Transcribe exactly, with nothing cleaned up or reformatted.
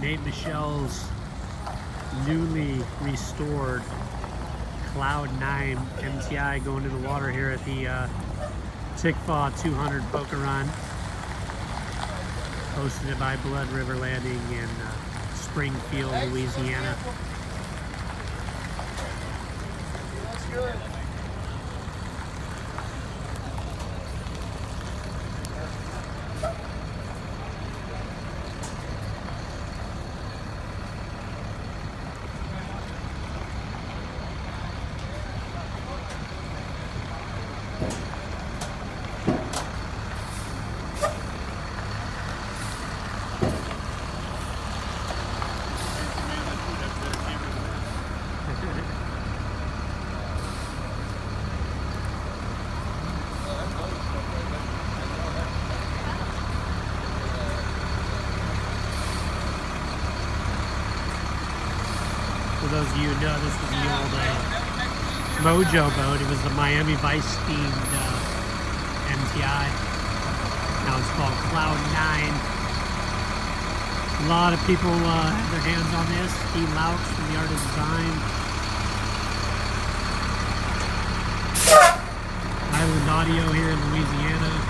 Nate Michel's newly restored Cloud nine M T I going in the water here at the uh, Tickfaw two hundred Poker Run, hosted by Blood River Landing in uh, Springfield, Louisiana. That's good. For those of you who know, this was the old uh, Mojo boat. It was the Miami Vice themed uh, M T I. Now it's called Cloud nine. A lot of people uh, have their hands on this. Steve Louch from the Art of Design. Island Audio here in Louisiana.